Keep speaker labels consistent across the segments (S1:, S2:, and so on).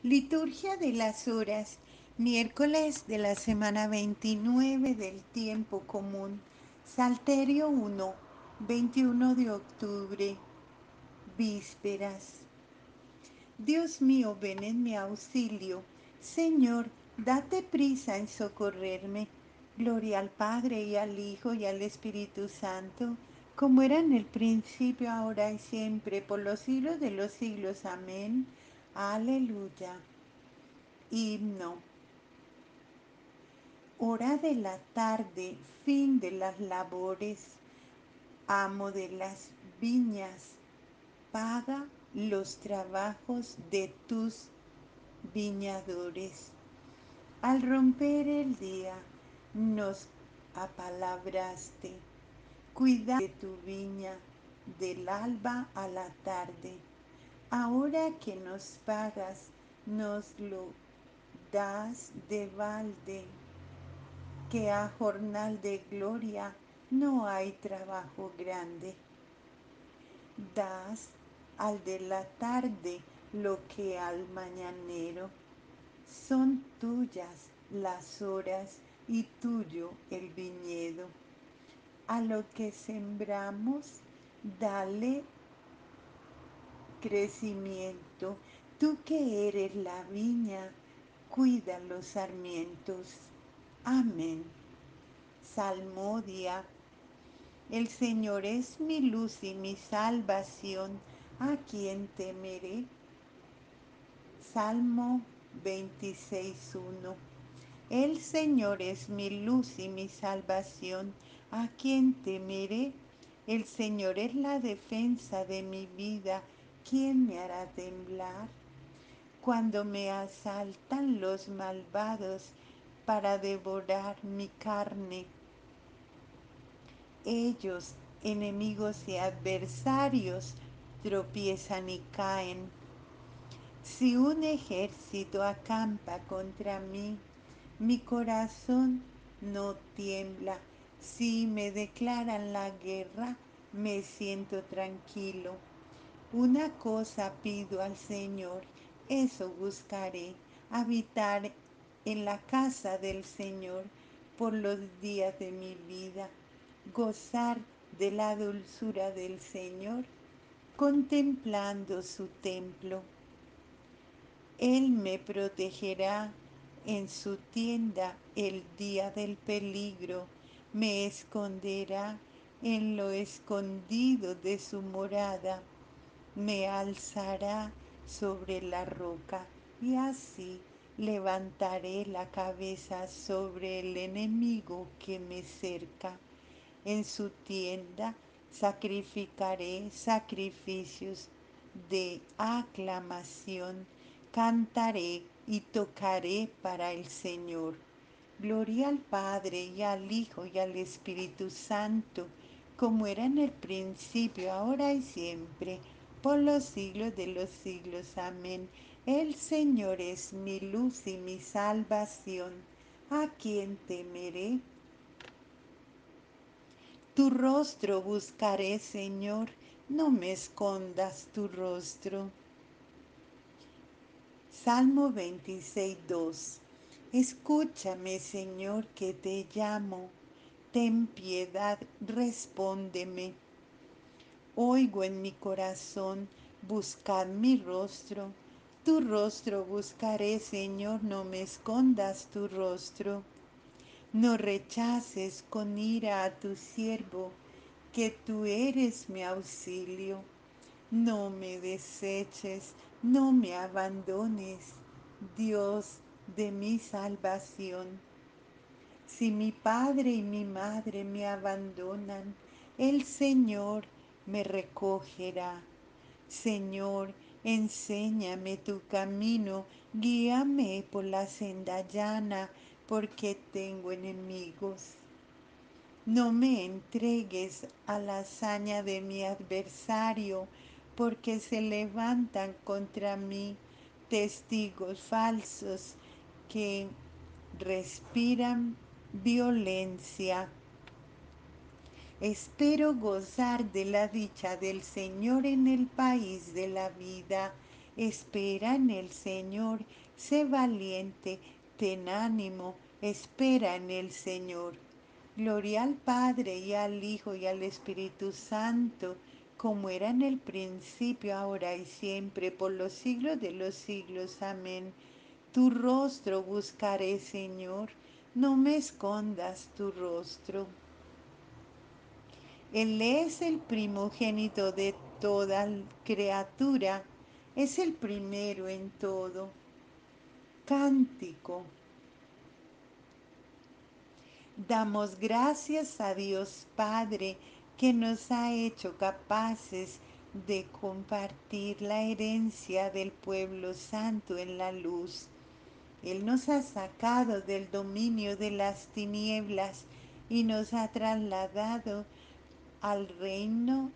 S1: Liturgia de las Horas, miércoles de la semana 29 del tiempo común, Salterio 1, 21 de octubre, vísperas. Dios mío, ven en mi auxilio. Señor, date prisa en socorrerme. Gloria al Padre y al Hijo y al Espíritu Santo, como era en el principio, ahora y siempre, por los siglos de los siglos. Amén. Aleluya. Himno. Hora de la tarde, fin de las labores, amo de las viñas, paga los trabajos de tus viñadores. Al romper el día, nos apalabraste, cuida de tu viña del alba a la tarde. Ahora que nos pagas, nos lo das de balde, que a jornal de gloria no hay trabajo grande. Das al de la tarde lo que al mañanero. Son tuyas las horas y tuyo el viñedo. A lo que sembramos, dale crecimiento. Tú que eres la viña, cuida los sarmientos. Amén. Salmodia. El Señor es mi luz y mi salvación. ¿A quién temeré? Salmo 26:1. El Señor es mi luz y mi salvación. ¿A quién temeré? El Señor es la defensa de mi vida. ¿Quién me hará temblar? Cuando me asaltan los malvados para devorar mi carne, ellos, enemigos y adversarios, tropiezan y caen. Si un ejército acampa contra mí, mi corazón no tiembla. Si me declaran la guerra, me siento tranquilo. Una cosa pido al Señor, eso buscaré, habitar en la casa del Señor por los días de mi vida, gozar de la dulzura del Señor, contemplando su templo. Él me protegerá en su tienda el día del peligro, me esconderá en lo escondido de su morada, me alzará sobre la roca y así levantaré la cabeza sobre el enemigo que me cerca. En su tienda sacrificaré sacrificios de aclamación, cantaré y tocaré para el Señor. Gloria al Padre y al Hijo y al Espíritu Santo, como era en el principio, ahora y siempre, por los siglos de los siglos. Amén. El Señor es mi luz y mi salvación. ¿A quién temeré? Tu rostro buscaré, Señor, no me escondas tu rostro. Salmo 26:2. Escúchame, Señor, que te llamo. Ten piedad, respóndeme. Oigo en mi corazón, buscad mi rostro. Tu rostro buscaré, Señor, no me escondas tu rostro. No rechaces con ira a tu siervo, que tú eres mi auxilio. No me deseches, no me abandones, Dios de mi salvación. Si mi padre y mi madre me abandonan, el Señor me recogerá. Señor, enséñame tu camino, guíame por la senda llana, porque tengo enemigos. No me entregues a la hazaña de mi adversario, porque se levantan contra mí testigos falsos que respiran violencia. Espero gozar de la dicha del Señor en el país de la vida. Espera en el Señor, sé valiente, ten ánimo, espera en el Señor. Gloria al Padre y al Hijo y al Espíritu Santo, como era en el principio, ahora y siempre, por los siglos de los siglos. Amén. Tu rostro buscaré, Señor, no me escondas tu rostro. Él es el primogénito de toda criatura, es el primero en todo. Cántico. Damos gracias a Dios Padre que nos ha hecho capaces de compartir la herencia del pueblo santo en la luz. Él nos ha sacado del dominio de las tinieblas y nos ha trasladado al reino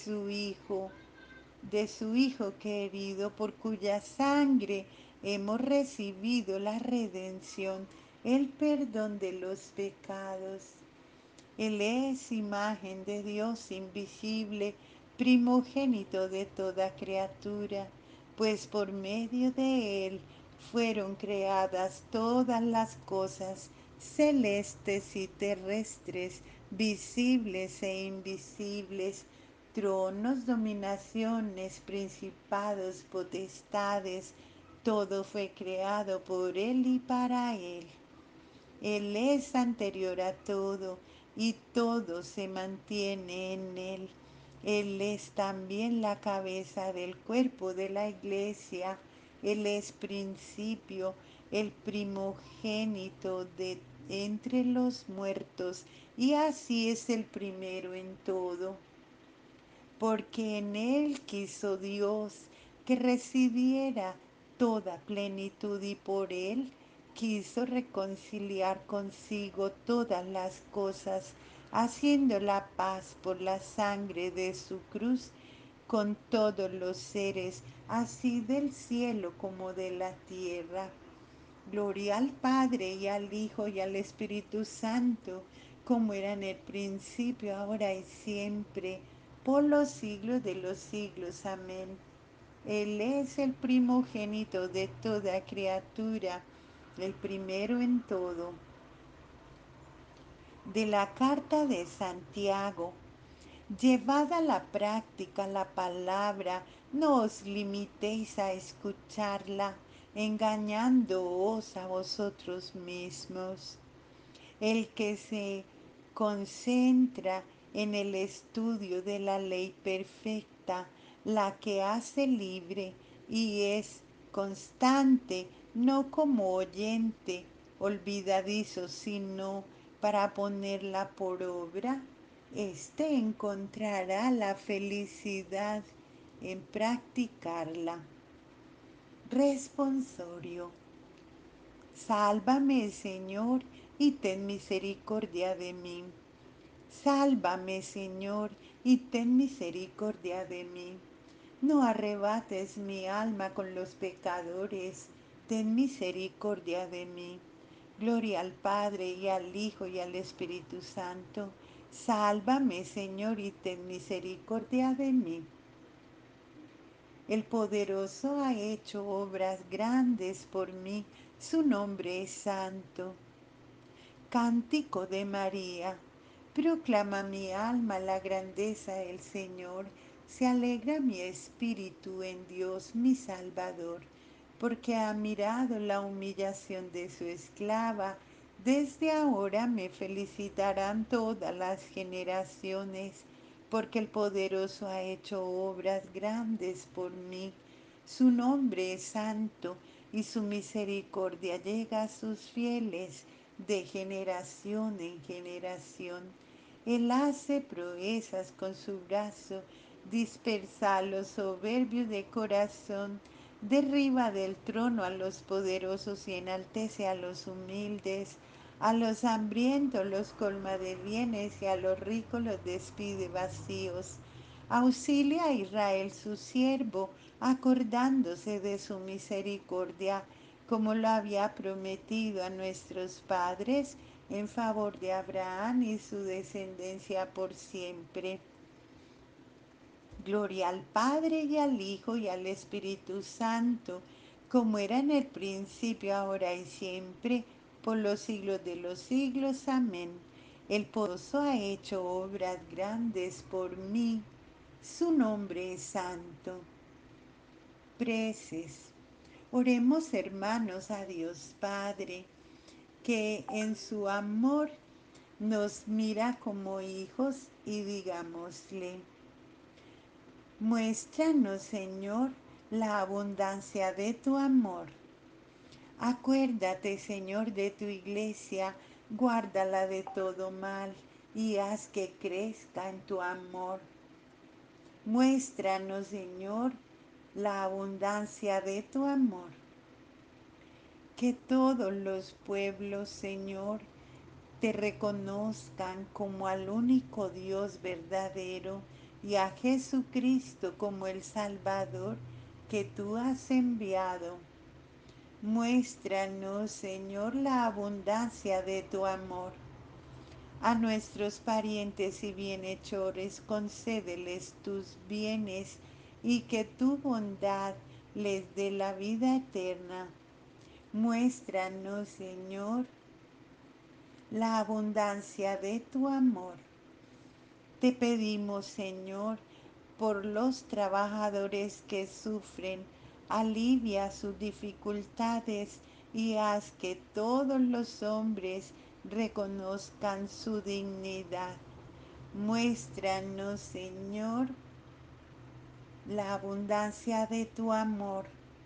S1: de su Hijo querido, por cuya sangre hemos recibido la redención, el perdón de los pecados. Él es imagen de Dios invisible, primogénito de toda criatura, pues por medio de Él fueron creadas todas las cosas, celestes y terrestres, visibles e invisibles, tronos, dominaciones, principados, potestades, todo fue creado por Él y para Él. Él es anterior a todo y todo se mantiene en Él. Él es también la cabeza del cuerpo de la iglesia. Él es principio, el primogénito de entre los muertos, y así es el primero en todo, porque en Él quiso Dios que residiera toda plenitud, y por Él quiso reconciliar consigo todas las cosas, haciendo la paz por la sangre de su cruz con todos los seres, así del cielo como de la tierra. Gloria al Padre y al Hijo y al Espíritu Santo, como era en el principio, ahora y siempre, por los siglos de los siglos. Amén. Él es el primogénito de toda criatura, el primero en todo. De la carta de Santiago. Llevad a la práctica la palabra, no os limitéis a escucharla, engañándoos a vosotros mismos. El que se concentra en el estudio de la ley perfecta, la que hace libre y es constante, no como oyente olvidadizo, sino para ponerla por obra, éste encontrará la felicidad en practicarla. Responsorio. Sálvame, Señor, y ten misericordia de mí. Sálvame, Señor, y ten misericordia de mí. No arrebates mi alma con los pecadores, ten misericordia de mí. Gloria al Padre y al Hijo y al Espíritu Santo. Sálvame, Señor, y ten misericordia de mí. El poderoso ha hecho obras grandes por mí, su nombre es santo. Cántico de María. Proclama mi alma la grandeza del Señor. Se alegra mi espíritu en Dios mi Salvador, porque ha mirado la humillación de su esclava. Desde ahora me felicitarán todas las generaciones, porque el poderoso ha hecho obras grandes por mí. Su nombre es santo y su misericordia llega a sus fieles de generación en generación. Él hace proezas con su brazo, dispersa a los soberbios de corazón, derriba del trono a los poderosos y enaltece a los humildes. A los hambrientos los colma de bienes y a los ricos los despide vacíos. Auxilia a Israel su siervo, acordándose de su misericordia, como lo había prometido a nuestros padres, en favor de Abraham y su descendencia por siempre. Gloria al Padre y al Hijo y al Espíritu Santo, como era en el principio, ahora y siempre, por los siglos de los siglos. Amén. El poderoso ha hecho obras grandes por mí. Su nombre es santo. Preces. Oremos, hermanos, a Dios Padre, que en su amor nos mira como hijos, y digámosle: muéstranos, Señor, la abundancia de tu amor. Acuérdate, Señor, de tu iglesia, guárdala de todo mal y haz que crezca en tu amor. Muéstranos, Señor, la abundancia de tu amor. Que todos los pueblos, Señor, te reconozcan como al único Dios verdadero y a Jesucristo como el Salvador que tú has enviado. Muéstranos, Señor, la abundancia de tu amor. A nuestros parientes y bienhechores concédeles tus bienes y que tu bondad les dé la vida eterna. Muéstranos, Señor, la abundancia de tu amor. Te pedimos, Señor, por los trabajadores que sufren, alivia sus dificultades y haz que todos los hombres reconozcan su dignidad. Muéstranos, Señor, la abundancia de tu amor.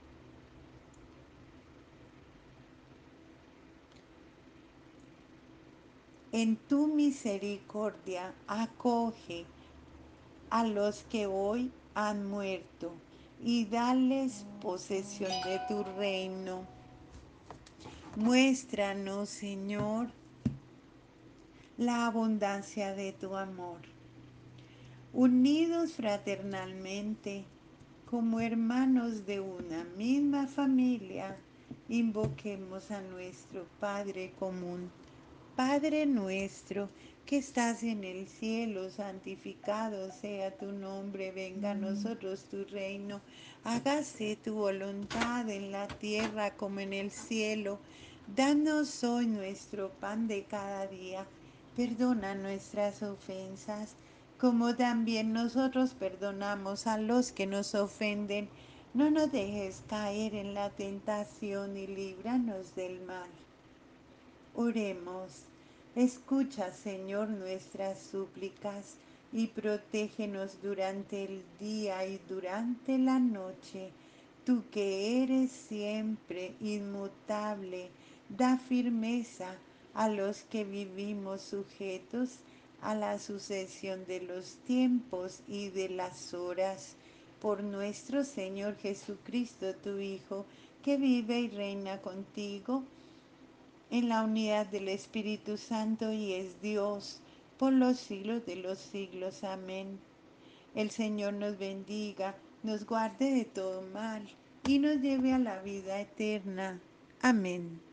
S1: En tu misericordia acoge a los que hoy han muerto y dales posesión de tu reino. Muéstranos, Señor, la abundancia de tu amor. Unidos fraternalmente, como hermanos de una misma familia, invoquemos a nuestro Padre común. Padre nuestro, que estás en el cielo, santificado sea tu nombre, venga a nosotros tu reino, hágase tu voluntad en la tierra como en el cielo. Danos hoy nuestro pan de cada día, perdona nuestras ofensas, como también nosotros perdonamos a los que nos ofenden. No nos dejes caer en la tentación y líbranos del mal. Oremos. Escucha, Señor, nuestras súplicas y protégenos durante el día y durante la noche. Tú que eres siempre inmutable, da firmeza a los que vivimos sujetos a la sucesión de los tiempos y de las horas. Por nuestro Señor Jesucristo, tu Hijo, que vive y reina contigo en la unidad del Espíritu Santo y es Dios por los siglos de los siglos. Amén. El Señor nos bendiga, nos guarde de todo mal y nos lleve a la vida eterna. Amén.